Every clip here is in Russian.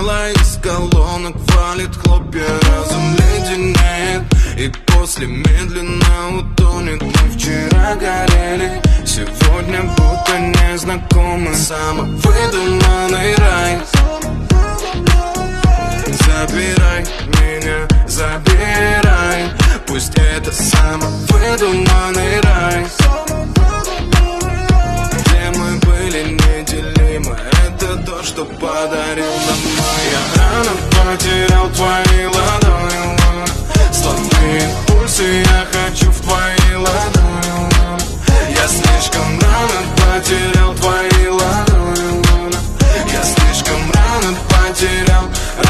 тела из колонок валит хлопья, разум леденеет, и после медленно утонет. Мы вчера горели, сегодня будто незнакомы. Самовыдуманный рай. Забирай меня, забирай, пусть это самовыдуманный рай, где мы были неделимы. Это то, что подарил нам май. Я рано потерял твои ладони, слабые пульсы, я хочу в твои ладони. Я слишком рано потерял твои ладони. Я слишком рано потерял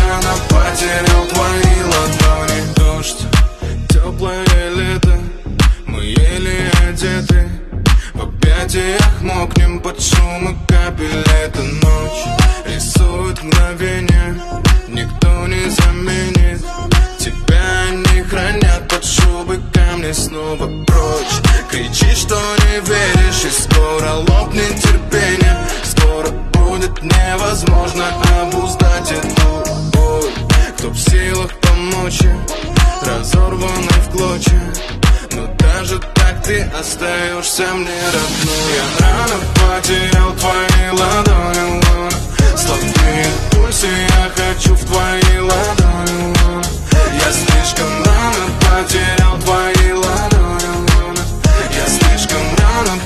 твои ладони. Дождь, теплое лето, мы еле одеты, в объятиях мокнем под шумы капель. Эта ночь рисует мгновение, никто не заменит. Тебя они хранят под шубой, камни снова прочь. Кричи, что не веришь, и скоро лопнет терпение. Скоро будет невозможно обуздать эту боль. Кто в силах помочь, разорванный в клочья, но даже так ты остаешься мне родной. Я рано потерял твои ладони, слабые пульсы, я хочу в твои ладони. Я слишком рано потерял твои ладони. Я слишком рано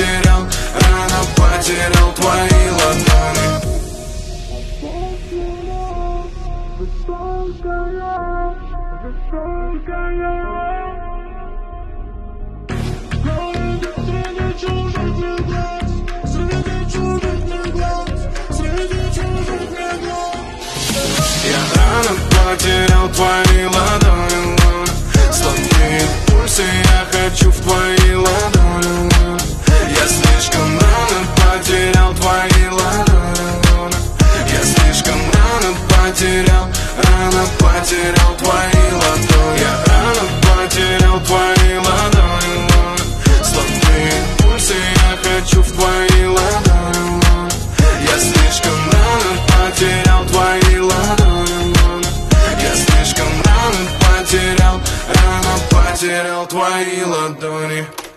потерял твои ладони. Я рано потерял твои ладони, слабые пульсы, я хочу в твои ладони. Я слишком рано потерял твои ладони. Я слишком рано потерял твои ладони. Я рано потерял твои ладони, слабые пульсы, я хочу в твои ладони. Я слишком рано потерял твои ладони. Я слишком рано потерял твои ладони.